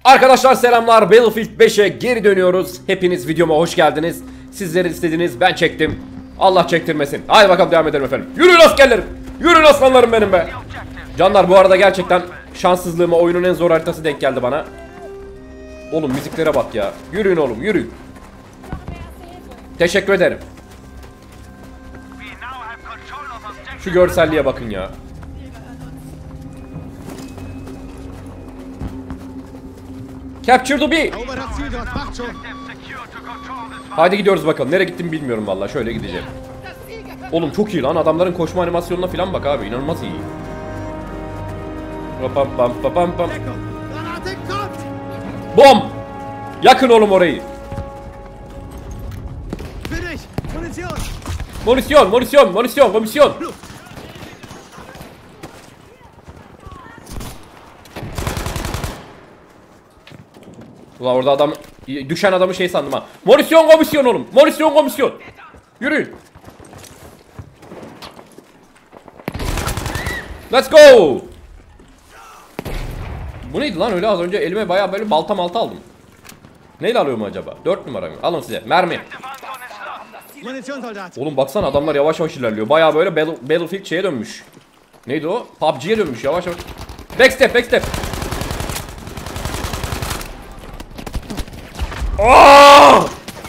Arkadaşlar selamlar, Battlefield 5'e geri dönüyoruz. Hepiniz videoma hoş geldiniz. Sizlerin istediğiniz, ben çektim. Allah çektirmesin. Hadi bakalım devam edelim efendim. Yürüyün askerlerim. Yürüyün aslanlarım benim be. Canlar, bu arada gerçekten şanssızlığıma oyunun en zor haritası denk geldi bana. Oğlum müziklere bak ya. Yürüyün oğlum, yürüyün. Teşekkür ederim. Şu görselliğe bakın ya. Capture the bee. Haydi gidiyoruz bakalım. Nereye gittim bilmiyorum vallahi. Şöyle gideceğim. Oğlum çok iyi lan. Adamların koşma animasyonuna falan bak abi. İnanılmaz iyi. Pam pam pam pam pam. Bom! Yakın oğlum orayı. Munisyon, munisyon, munisyon, munisyon. Ulan orada adam, düşen adamı şey sandım ha. Munisyon komisyon oğlum. Munisyon komisyon. Yürüyün. Let's go. Bu neydi lan öyle, az önce elime bayağı böyle balta malta aldım. Neyle alıyorum acaba? 4 numara mı? Alın size. Mermi. Oğlum baksana, adamlar yavaş yavaş ilerliyor. Bayağı böyle Battlefield şeye dönmüş. Neydi o? PUBG'ye dönmüş yavaş yavaş. Backstep, backstep. Aaaa!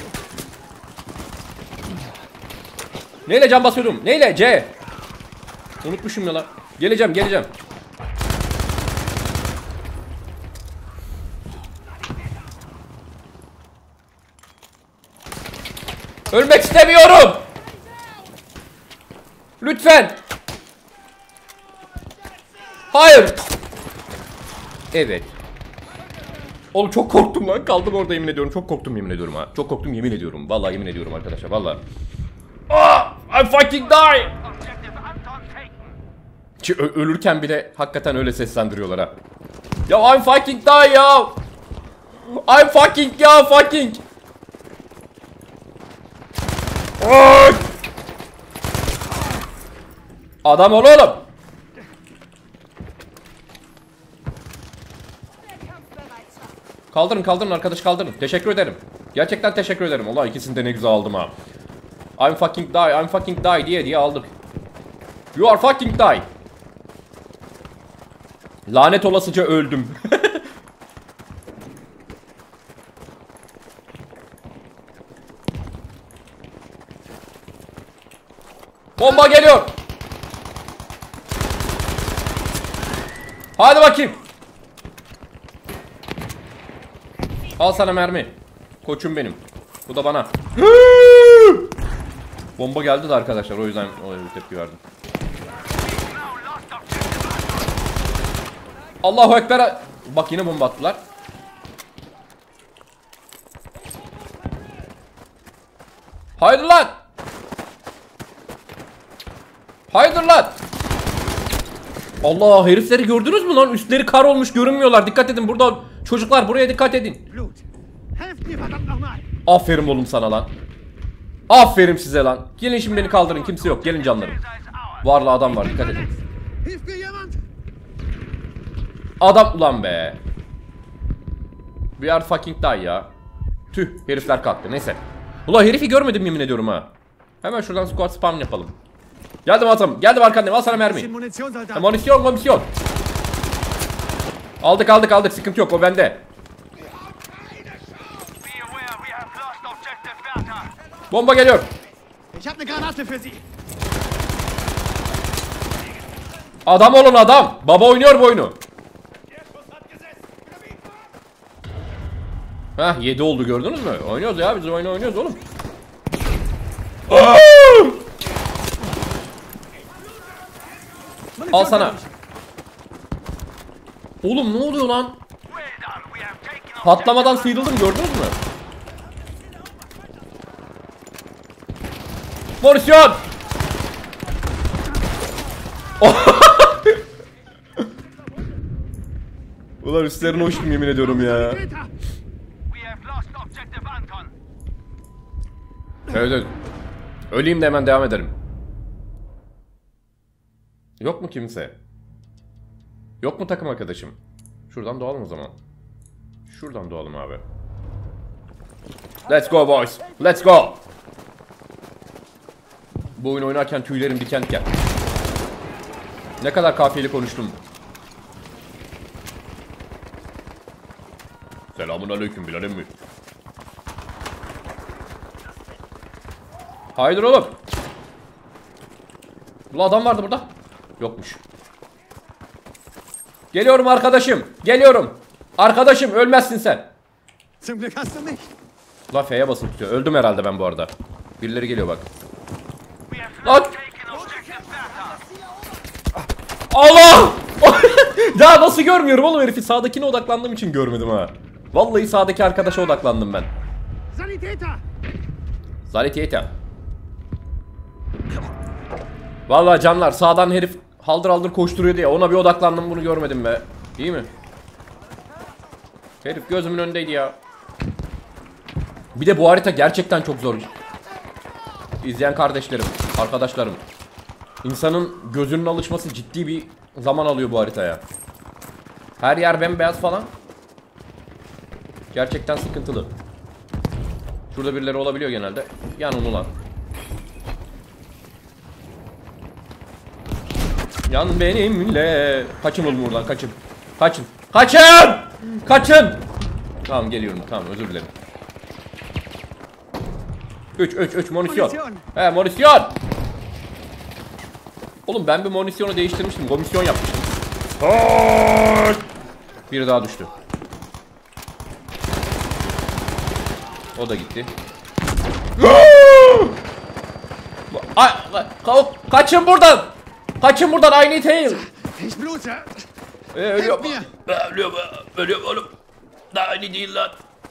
Neyle can basıyordum? Neyle? C. Unutmuşum ya lan. Geleceğim, geleceğim. Ölmek istemiyorum. Lütfen. Hayır. Evet. Oğlum çok korktum lan. Kaldım orada, yemin ediyorum. Çok korktum, yemin ediyorum ha. Çok korktum, yemin ediyorum. Vallahi yemin ediyorum arkadaşlar. Vallahi. I fucking die. Ölürken bile hakikaten öyle seslendiriyorlar ha. Ya I'm fucking die ya. I'm fucking ya fucking. Adam ol oğlum. Kaldırın, kaldırın arkadaş, kaldırın. Teşekkür ederim. Gerçekten teşekkür ederim. Ulan ikisini de ne güzel aldım ha. I'm fucking die, I'm fucking die diye aldık. You are fucking die. Lanet olasıca öldüm. Bomba geliyor. Hadi bakayım. Al sana mermi. Koçum benim. Bu da bana. Bomba geldi de arkadaşlar, o yüzden öyle bir tepki verdim. Allahu Ekber. Bak yine bomba attılar. Haydi lan. Haydi lan. Allah, herifleri gördünüz mü lan? Üstleri kar olmuş, görünmüyorlar. Dikkat edin burada. Çocuklar buraya dikkat edin. Aferin oğlum sana lan. Aferin size lan. Gelin şimdi beni kaldırın. Kimse yok. Gelin canlarım. Varlı adam var. Dikkat edin. Adam ulan be. We are fucking die ya. Tüh, herifler kalktı. Neyse. Ulan herifi görmedim, yemin ediyorum ha. Hemen şuradan squad spam yapalım. Geldim atam. Geldim arkandayım. Al sana mermi. Munisyon, komisyon. Aldık, aldık, aldık. Sıkıntı yok. O bende. Bomba geliyor. Adam olun adam. Baba oynuyor bu oyunu. Heh, 7 oldu, gördünüz mü? Oynuyoruz ya, biz oyunu oynuyoruz oğlum. Al sana. Oğlum ne oluyor lan? Patlamadan sıyrıldım, gördünüz mü? Munisyon. Ulan üstlerine uçtum, yemin ediyorum ya. Evet. Öleyim de hemen devam ederim. Yok mu kimse? Yok mu takım arkadaşım? Şuradan doğalım o zaman. Şuradan doğalım abi. Let's go boys. Let's go. Bu oyunu oynarken tüylerim diken diken. Ne kadar kafiyeli konuştum. Selamun aleyküm Bilal emmi. Haydi oğlum. Bu adam vardı burada. Yokmuş. Geliyorum arkadaşım. Geliyorum. Arkadaşım ölmezsin sen. Zum Glück hast du mich. La F'ye basıp tutuyor. Öldüm herhalde ben bu arada. Birileri geliyor bak. Lan. Allah! Ya nasıl görmüyorum oğlum herifi? Sağdakine odaklandığım için görmedim ha. Vallahi sağdaki arkadaşa odaklandım ben. Sanitäter! Sanitäter. Vallahi canlar sağdan herif haldır haldır koşturuyor diye ona bir odaklandım, bunu görmedim be. İyi mi? Herif gözümün önündeydi ya. Bir de bu harita gerçekten çok zor. İzleyen kardeşlerim, arkadaşlarım. İnsanın gözünün alışması ciddi bir zaman alıyor bu haritaya. Her yer bembeyaz falan. Gerçekten sıkıntılı. Şurada birileri olabiliyor genelde. Yan onu lan. Yan benimle. Kaçın oğlum buradan, kaçın. Kaçın. Kaçın! Kaçın! Tamam geliyorum, tamam özür dilerim. 3 munisyon. He munisyon. Oğlum ben bir munisyonu değiştirmiştim. Komisyon yapmıştım. Biri daha düştü. O da gitti. Kaçın buradan. Kaçın buradan, I need help. Ich blute! Ölüyorum. Ölüyorum oğlum. Daha iyi değil lan.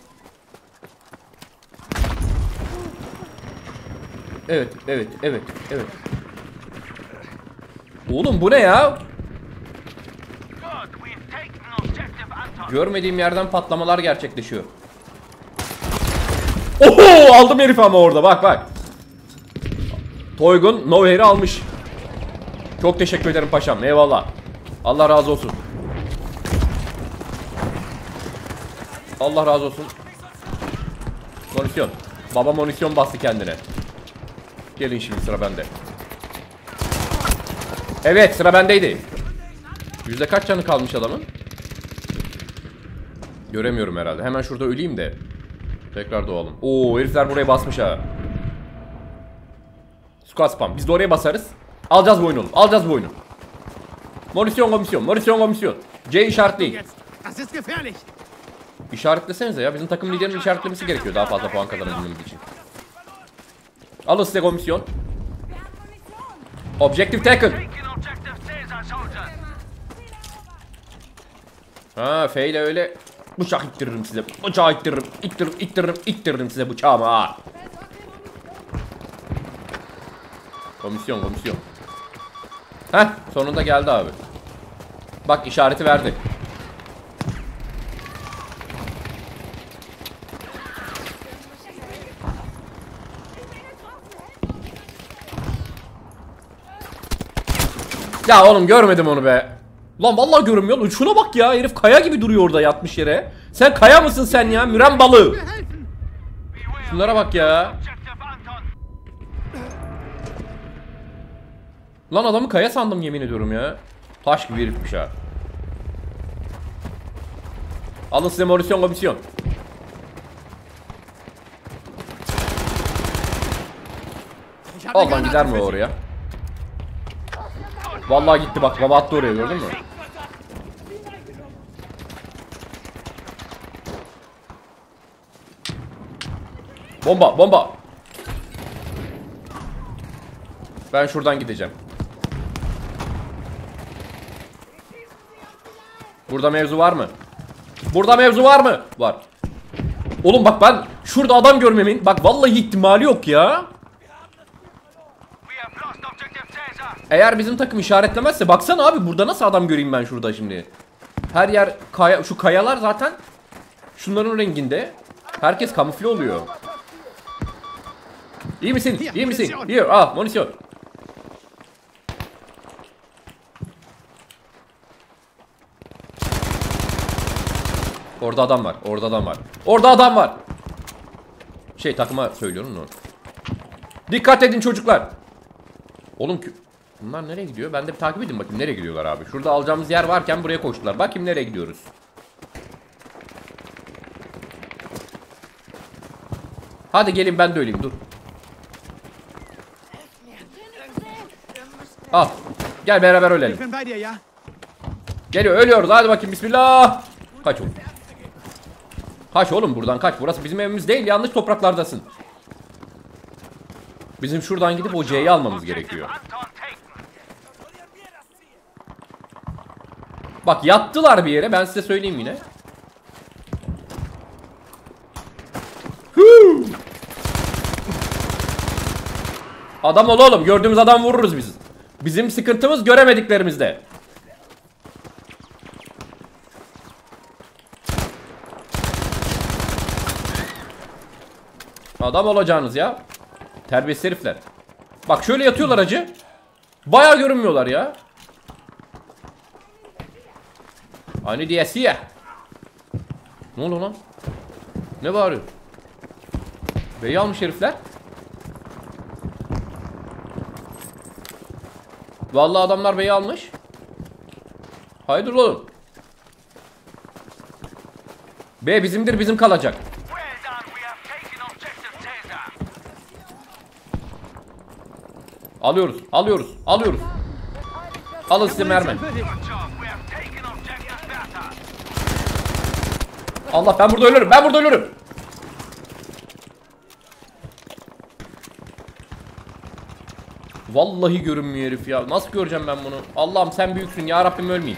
Evet. Oğlum bu ne ya? Görmediğim yerden patlamalar gerçekleşiyor. Oho, aldım herifi ama orada bak. Toygun Nowhere'i almış. Çok teşekkür ederim paşam, eyvallah. Allah razı olsun. Allah razı olsun. Munisyon. Baba munisyon bastı kendine. Gelin şimdi sıra bende. Evet sıra bendeydi. Yüzde kaç canı kalmış adamın? Göremiyorum herhalde. Hemen şurada öleyim de tekrar doğalım. Oo herifler buraya basmış ha. Squad spam. Biz de oraya basarız. Alacağız bu oyunu oğlum. Alacağız bu oyunu. Munisyon komisyon. C işaretleyin. Das ist gefährlich! İşaretlesenize ya. Bizim takım liderinin işaretlemesi gerekiyor daha fazla puan kazanabilmemiz için. Alın size komisyon. Objective taken. Ha F ile öyle bıçak ittiririm size. Bıçağı ittiririm size bıçağımı ha. Komisyon. Heh sonunda geldi abi. Bak işareti verdi. Ya oğlum görmedim onu be. Lan vallahi görünmüyor. Şuna bak ya, herif kaya gibi duruyor orada yatmış yere. Sen kaya mısın sen ya? Müren balığı. Şunlara bak ya. Lan adamı kaya sandım yemin ediyorum ya. Taş gibi herifmiş ha. Alın size munisyon komisyon. Allah'ın gider mi oraya? Vallahi gitti bak, baba attı oraya, gördün mü? Bomba. Ben şuradan gideceğim. Burada mevzu var mı? Var. Oğlum bak ben şurada adam görmemin bak vallahi ihtimali yok ya. Eğer bizim takım işaretlemezse baksana abi, burada nasıl adam göreyim ben şurada şimdi? Her yer kaya, şu kayalar zaten şunların renginde. Herkes kamufle oluyor. İyi misin? Here, al munisyon. Orada adam var. Orada adam var. Orada adam var. Takıma söylüyorum onu. Dikkat edin çocuklar. Oğlum bunlar nereye gidiyor? Ben de bir takip edin bakayım nereye gidiyorlar abi. Şurada alacağımız yer varken buraya koştular. Bakayım nereye gidiyoruz. Hadi gelin ben de öleyim dur. Al. Gel beraber Ich ölelim. bin bei dir, ja? Geliyor ölüyoruz hadi bakayım bismillah. Kaç oğlum. Kaç oğlum buradan kaç. Burası bizim evimiz değil yanlış topraklardasın. Bizim şuradan gidip o C'yi almamız gerekiyor. Bak yattılar bir yere ben size söyleyeyim yine. Adam ol oğlum gördüğümüz adam vururuz biz. Bizim sıkıntımız göremediklerimizde. Adam olacaksınız ya. Terbiyesiz herifler. Bak şöyle yatıyorlar acı. Bayağı görünmüyorlar ya. Aynı diyesi ya. Ne oluyor lan? Ne bağırıyor? Beyi almış herifler. Vallahi adamlar beyi almış. Hayırdır oğlum? B bizimdir bizim kalacak. Alıyoruz, alıyoruz, alıyoruz. Alın size mermi. Allah ben burada ölürüm, ben burada ölürüm. Vallahi görünmüyor herif ya. Nasıl göreceğim ben bunu? Allah'ım sen büyüksün ya Rabbim ölmeyeyim.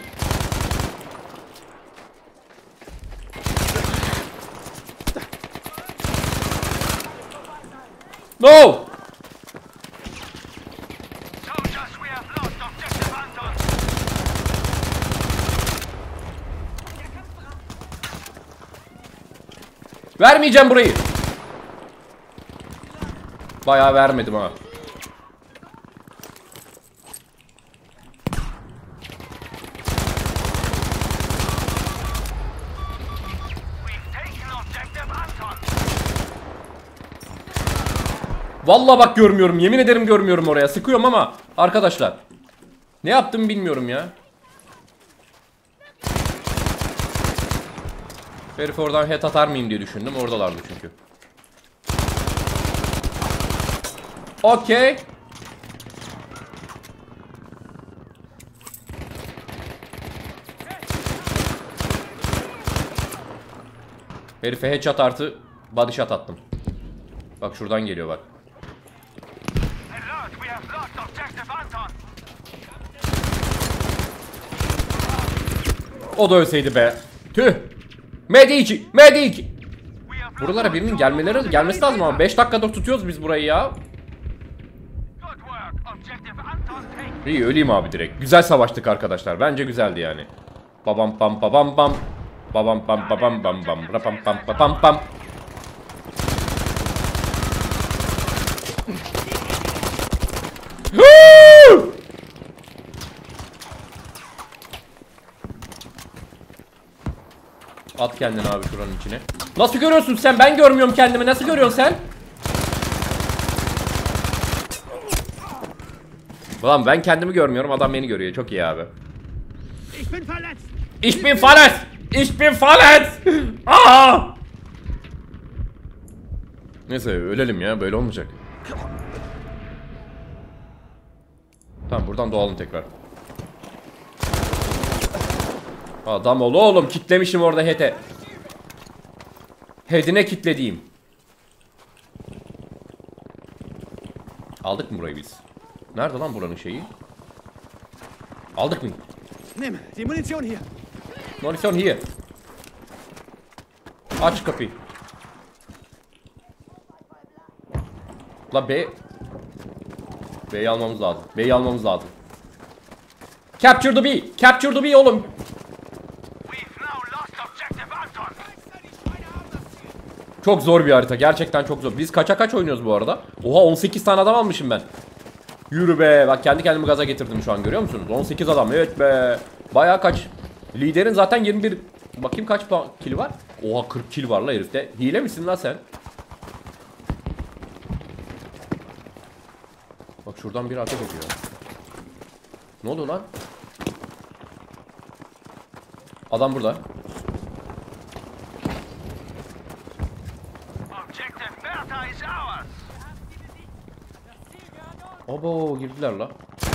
No! Vermeyeceğim burayı. Bayağı vermedim ha. Vallahi bak görmüyorum. Yemin ederim görmüyorum oraya. Sıkıyorum ama arkadaşlar. Ne yaptım bilmiyorum ya. Herif oradan head atar mıyım diye düşündüm. Oradalardı çünkü. Okey. Herife headshot artı body shot attım. Bak şuradan geliyor bak. O da ölseydi be. Tüh. Medici, Medici. Buralara birinin gelmesi lazım ama 5 dakikadır tutuyoruz biz burayı ya. İyi öleyim abi direkt. Güzel savaştık arkadaşlar. Bence güzeldi yani. Babam pam babam pam. Babam pam babam bam bam. Rapam pam pam pam. At kendini abi şuranın içine. Nasıl görüyorsun sen? Ben görmüyorum kendimi. Nasıl görüyorsun sen? Ulan ben kendimi görmüyorum. Adam beni görüyor. Çok iyi abi. Ich bin verletzt. Ich bin verletzt. Ich bin verletzt. Aa! Neyse ölelim ya. Böyle olmayacak. Tamam buradan doğalım tekrar. Adam ol oğlum. Kitlemişim orada head'e. Head'ine kitlediğim. Aldık mı burayı biz? Nerede lan buranın şeyi? Aldık mı? Nimm die Munition hier. Munition here. Aç kapıyı. La B. B'yi almamız lazım. B'yi almamız lazım. Capture the B. Capture the B oğlum. Çok zor bir harita. Gerçekten çok zor. Biz kaça kaç oynuyoruz bu arada? Oha 18 tane adam almışım ben. Yürü be. Bak kendi kendimi gaza getirdim şu an görüyor musunuz? 18 adam. Evet be. Bayağı kaç. Liderin zaten 21 Bakayım kaç kill var? Oha 40 kill var la herifte. Hile misin lan sen? Bak şuradan bir ateş ediyor. Ne oluyor lan? Adam burada. Abo girdiler la.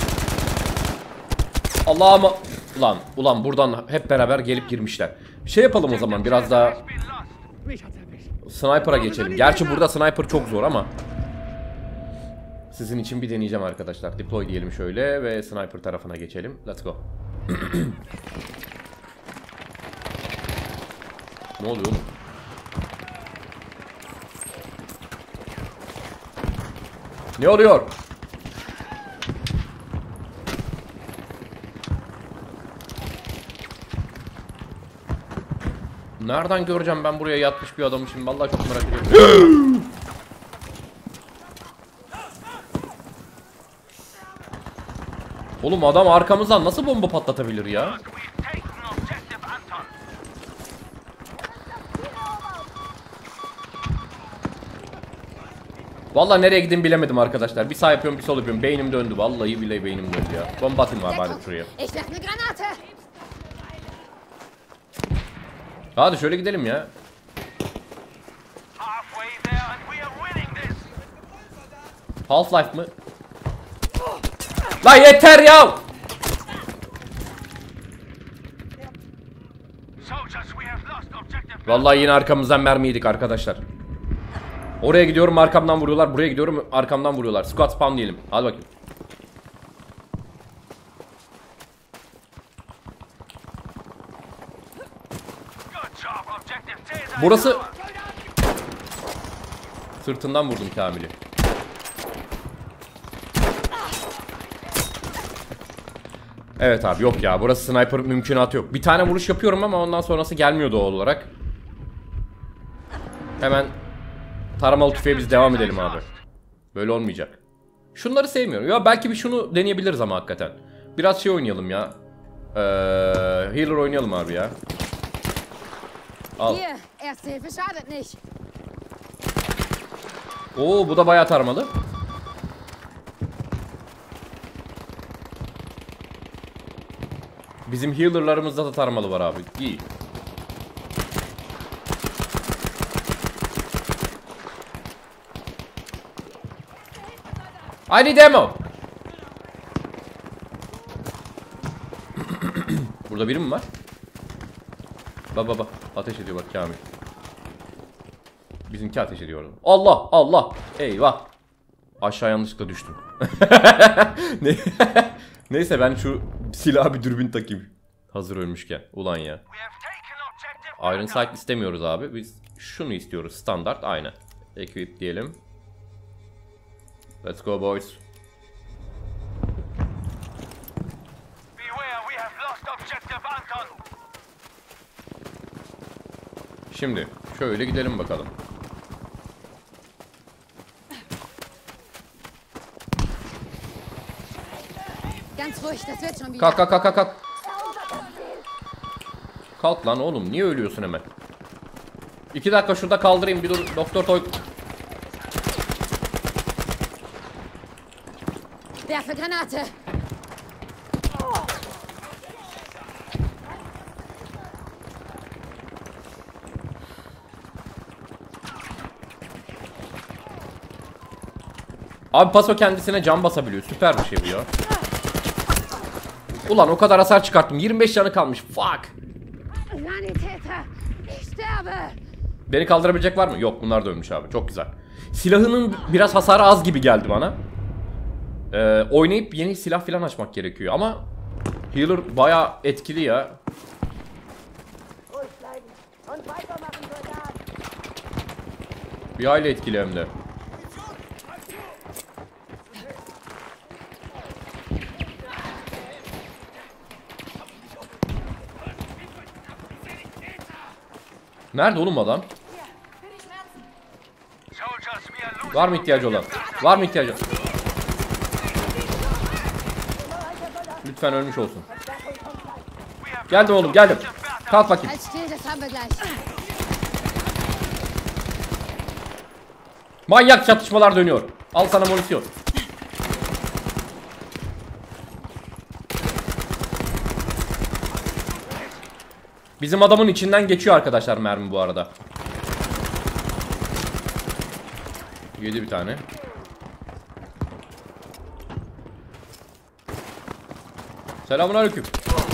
Allah'ım. Ulan buradan hep beraber gelip girmişler. Bir şey yapalım o zaman, biraz daha sniper'a geçelim. Gerçi burada sniper çok zor ama sizin için bir deneyeceğim arkadaşlar. Deploy diyelim şöyle ve sniper tarafına geçelim. Let's go. Ne oluyor oğlum? Ne oluyor? Nereden göreceğim ben buraya yatmış bir adamı şimdi? Vallahi çok merak ediyorum. Oğlum adam arkamızdan nasıl bomba patlatabilir ya? Vallahi nereye gideyim bilemedim arkadaşlar. Bir sağ yapıyorum, bir sol yapıyorum. Beynim döndü. Vallahi billahi beynim döndü ya. Bomba atayım abi hadi şuraya. Hadi şöyle gidelim ya. Half-Life mı? La yeter ya! Vallahi yine arkamızdan mermi yedik arkadaşlar. Oraya gidiyorum arkamdan vuruyorlar. Buraya gidiyorum arkamdan vuruyorlar. Squad spam diyelim. Hadi bakayım. Burası... Sırtından vurdum Kamil'i. Evet abi yok ya. Burası sniper mümkünatı yok. Bir tane vuruş yapıyorum ama ondan sonrası gelmiyor doğal olarak. Hemen taramalı tüfeğe biz devam edelim abi. Böyle olmayacak. Şunları sevmiyorum. Ya belki bir şunu deneyebiliriz ama hakikaten. Biraz şey oynayalım ya. Healer oynayalım abi ya. Al. Oo bu da bayağı taramalı. Bizim healer'larımızda da taramalı var abi. İyi. I need ammo. Burada biri mi var? Bak ateş ediyor bak Kamil. Bizimki ateş ediyor. Allah. Eyvah. Aşağı yanlışlıkla düştüm. Neyse ben şu silahı bir dürbün takayım. Hazır ölmüşken. Ulan ya. Iron Sight istemiyoruz abi. Biz şunu istiyoruz. Standart aynı. Equip diyelim. Let's go boys. Şimdi şöyle gidelim bakalım. Kalk. Kalk lan oğlum, niye ölüyorsun hemen? 2 dakika şurada kaldırayım bir dur Doktor Toy. Werfe Granate. Abi Paso kendisine can basabiliyor. Süper bir şey bu ya. Ulan o kadar hasar çıkarttım. 25 canı kalmış. Fuck. Beni kaldırabilecek var mı? Yok, bunlar da ölmüş abi. Çok güzel. Silahının biraz hasarı az gibi geldi bana. Oynayıp yeni silah falan açmak gerekiyor ama healer bayağı etkili ya. Bir aile etkili hem de. Nerede oğlum adam? Var mı ihtiyacı olan? Var mı ihtiyacı? Lütfen ölmüş olsun. Geldim oğlum, geldim. Kalk bakayım. haben wir gleich. Manyak çatışmalar dönüyor. Al sana munisyon. Bizim adamın içinden geçiyor arkadaşlar mermi bu arada. Yedi bir tane. Selamünaleyküm.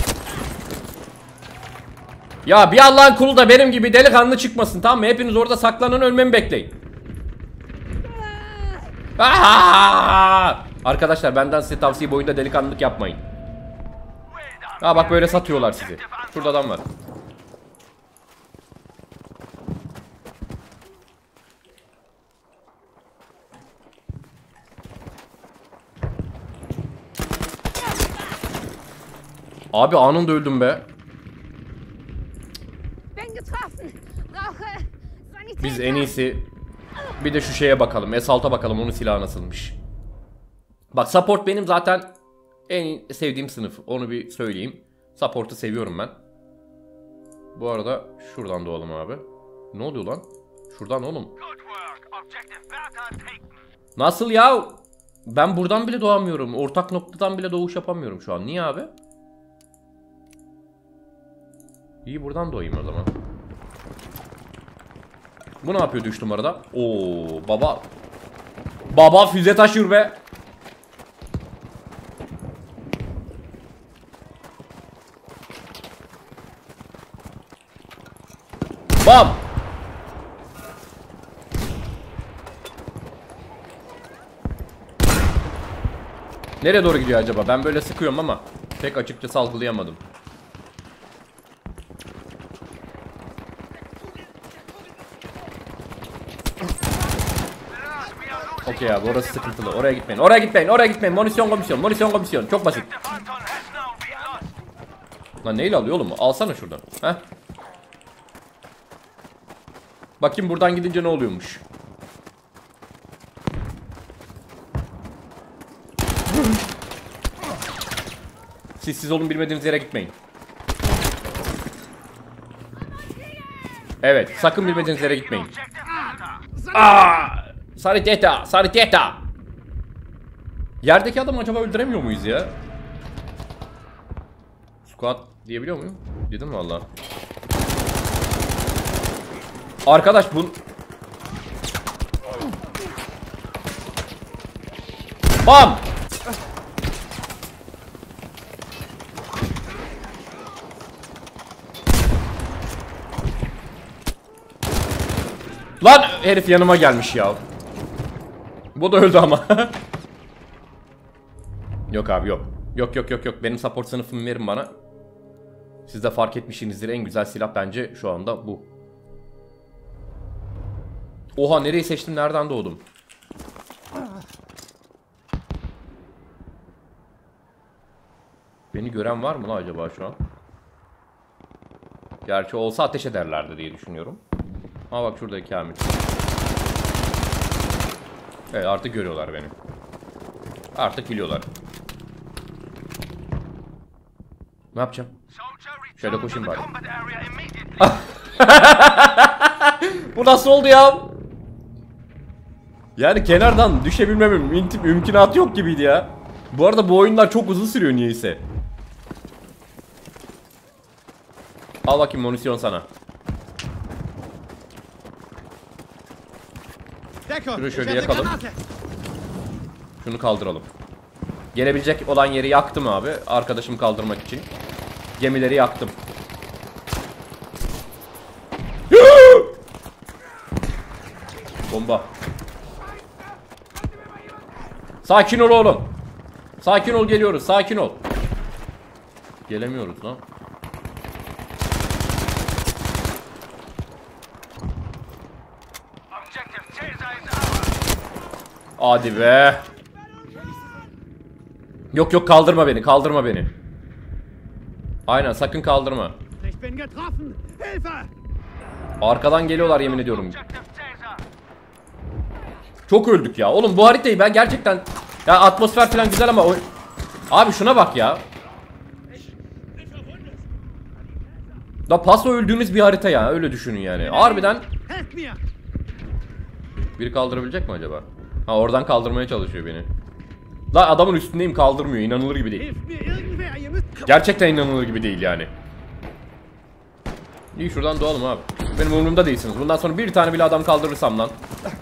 Ya bir Allah'ın kulu da benim gibi delikanlı çıkmasın, tamam mı? Hepiniz orada saklanın, ölmemi bekleyin. Arkadaşlar benden size tavsiye, bu oyunda delikanlılık yapmayın. Ha bak böyle satıyorlar sizi. Şurada adam var. Abi anında öldüm be. Bin getroffen. Brauche Sanitäter. Biz en iyisi bir de şu şeye bakalım. S6'a bakalım, onun silahı nasılmış. Bak support benim zaten en sevdiğim sınıf. Onu bir söyleyeyim. Support'u seviyorum ben. Bu arada şuradan doğalım abi. Ne oluyor lan? Şuradan oğlum. Nasıl ya? Ben buradan bile doğamıyorum. Ortak noktadan bile doğuş yapamıyorum şu an. Niye abi? İyi, buradan doğayım o zaman. Bu ne yapıyordu 3 numarada? Oo baba. Baba füze taşır be. Bam. Nereye doğru gidiyor acaba? Ben böyle sıkıyorum ama pek açıkçası algılayamadım. Okey abi, orası sıkıntılı. Oraya gitmeyin. Oraya gitmeyin. Oraya gitmeyin. Monisyon komisyon. Monisyon komisyon. Çok basit. Lan neyle alıyor oğlum? Alsana şuradan. Heh. Bakayım buradan gidince ne oluyormuş. Siz olun, bilmediğiniz yere gitmeyin. Evet, sakın bilmediğiniz yere gitmeyin. Sanitäter, Sanitäter. Yerdeki adamı acaba öldüremiyor muyuz ya? Squat diyebiliyor muyum? Dedim valla. Arkadaş bu... Bam! Lan herif yanıma gelmiş ya. Bu da öldü ama. Yok abi yok. Yok. Benim support sınıfımı verin bana. Siz de fark etmişsinizdir, en güzel silah bence şu anda bu. Oha, nereyi seçtim, nereden doğdum? Beni gören var mı lan acaba şu an? Gerçi olsa ateş ederlerdi diye düşünüyorum. Ha bak şurada Kamil. Evet, artık görüyorlar beni. Artık biliyorlar. Ne yapacağım? Şöyle koşayım bari. Bu nasıl oldu ya? Yani kenardan düşebilmemin mümkünatı yok gibiydi ya. Bu arada bu oyunlar çok uzun sürüyor niyeyse. Al bakayım munisyon sana. Şunu şöyle yakalım. Şunu kaldıralım. Gelebilecek olan yeri yaktım abi. Arkadaşımı kaldırmak için. Gemileri yaktım. Bomba. Sakin ol oğlum. Sakin ol, geliyoruz. Sakin ol. Gelemiyoruz lan. Hadi be. Yok kaldırma beni, kaldırma beni. Aynen, sakın kaldırma. Arkadan geliyorlar yemin ediyorum. Çok öldük ya. Oğlum bu haritayı ben gerçekten... Ya atmosfer falan güzel ama... Abi şuna bak ya. Da paso öldüğünüz bir harita ya, öyle düşünün yani. Harbiden. Helft mir! Biri kaldırabilecek mi acaba? Ha, oradan kaldırmaya çalışıyor beni. La adamın üstündeyim, kaldırmıyor, inanılır gibi değil. Hilft mir irgendwer, ihr müsst... Gerçekten inanılır gibi değil yani. İyi, şuradan doğalım abi. Benim umurumda değilsiniz. Bundan sonra bir tane bile adam kaldırırsam lan.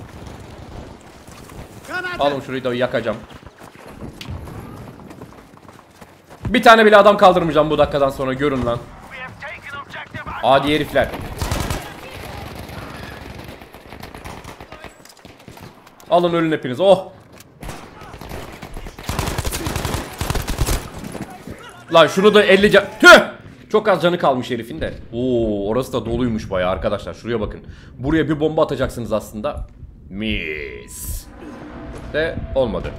Granate! Alın şurayı da yakacağım. Bir tane bile adam kaldırmayacağım bu dakikadan sonra, görün lan. Adi herifler. Alın ölün hepiniz. Oh. Lan şunu da 50 can. Tüh! Çok az canı kalmış herifin de. Oo, orası da doluymuş bayağı arkadaşlar. Şuraya bakın. Buraya bir bomba atacaksınız aslında. Mis. De olmadı.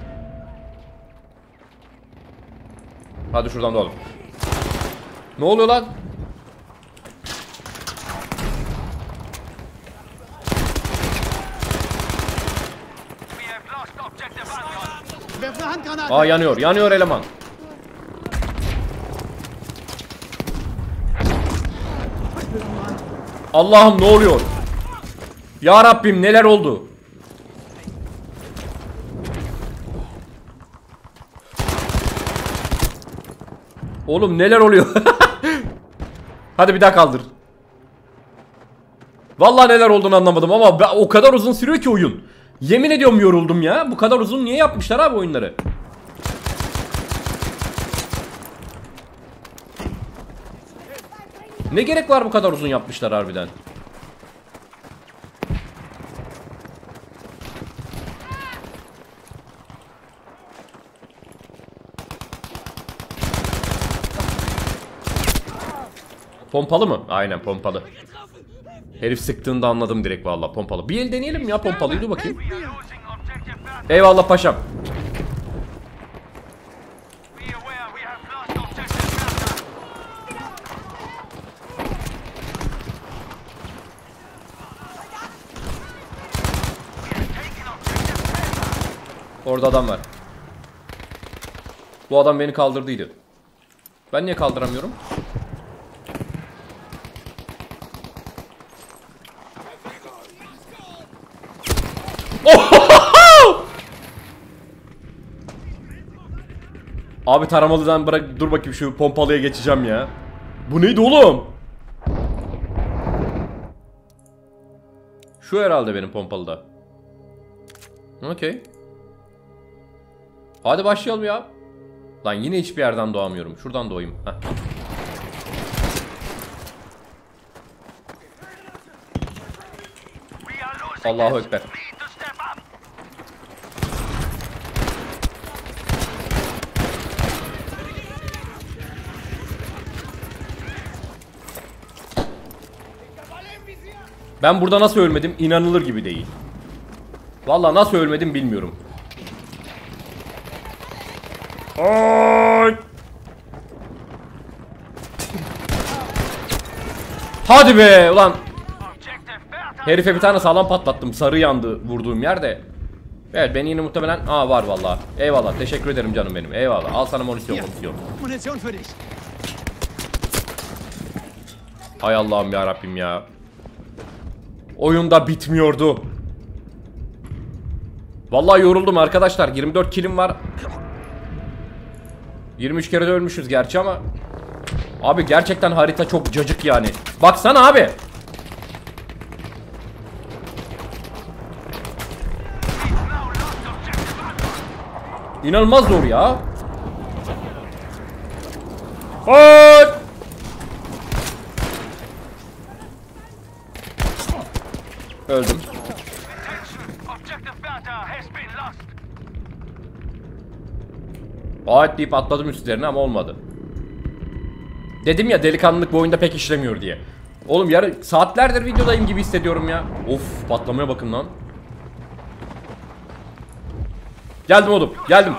Hadi şuradan doğalım. Ne oluyor lan? Werf eine Handgranate! Aa, yanıyor. Yanıyor eleman. Allah'ım, ne oluyor? Ya Rabbim, neler oldu? Oğlum neler oluyor? Hadi bir daha kaldır. Vallahi neler olduğunu anlamadım ama o kadar uzun sürüyor ki oyun. Yemin ediyorum yoruldum ya. Bu kadar uzun niye yapmışlar abi oyunları? Ne gerek var bu kadar uzun yapmışlar harbiden? Pompalı mı? Aynen pompalı. Herif sıktığında anladım direkt vallahi, pompalı. Bir el deneyelim ya pompalıyı, dur bakayım. Eyvallah paşam. Orada adam var. Bu adam beni kaldırdıydı. Ben niye kaldıramıyorum? Abi taramalıdan bırak, dur bakayım şu pompalıya geçeceğim ya. Bu neydi oğlum? Şu herhalde benim pompalıda. Okey. Hadi başlayalım ya. Lan yine hiçbir yerden doğamıyorum. Şuradan doğayım. Heh. Allahu Ekber. Ben burada nasıl ölmedim inanılır gibi değil. Vallahi nasıl ölmedim bilmiyorum. Ay! Hadi be ulan. Herife bir tane sağlam patlattım. Sarı yandı vurduğum yerde. Evet, beni yine muhtemelen... Aa, var vallahi. Eyvallah, teşekkür ederim canım benim. Eyvallah. Al sana munisyon. Munition für dich. Hay Allah'ım ya Rabbim ya. Oyunda bitmiyordu. Vallahi yoruldum arkadaşlar. 24 kilim var. 23 kere de ölmüşüz gerçi ama. Abi gerçekten harita çok cacık yani. Baksana abi. İnanılmaz zor ya. Hayır. Öldüm. Hayır deyip atladım üstlerine ama olmadı. Dedim ya, delikanlılık bu oyunda pek işlemiyor diye. Oğlum yarın saatlerdir videodayım gibi hissediyorum ya. Of, patlamaya bakın lan. Geldim oğlum, geldim.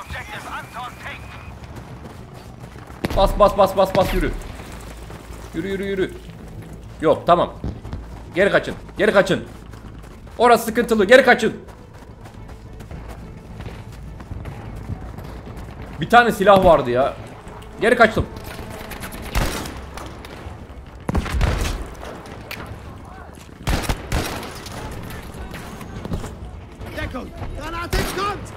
Bas bas bas bas bas, yürü. Yürü yürü yürü. Yok, tamam. Geri kaçın, geri kaçın. Orası sıkıntılı, geri kaçın. Bir tane silah vardı ya. Geri kaçtım. Deckung! Granate kommt!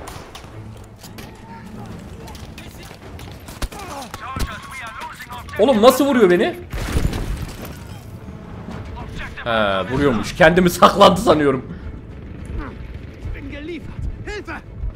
Oğlum nasıl vuruyor beni? He vuruyormuş. Kendimi saklandı sanıyorum. Ich bin geliefert! Hilfe!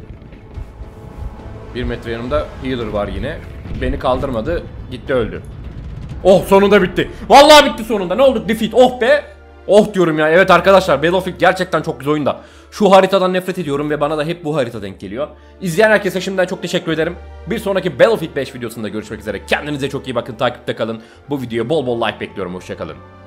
1 metre yanımda healer var yine. Beni kaldırmadı. Gitti öldü. Oh sonunda bitti. Vallahi bitti sonunda. Ne oldu? Defeat. Oh be. Oh diyorum ya. Evet arkadaşlar Battlefield gerçekten çok güzel oyunda. Şu haritadan nefret ediyorum ve bana da hep bu harita denk geliyor. İzleyen herkese şimdiden çok teşekkür ederim. Bir sonraki Battlefield 5 videosunda görüşmek üzere. Kendinize çok iyi bakın. Takipte kalın. Bu videoya bol bol like bekliyorum. Hoşçakalın.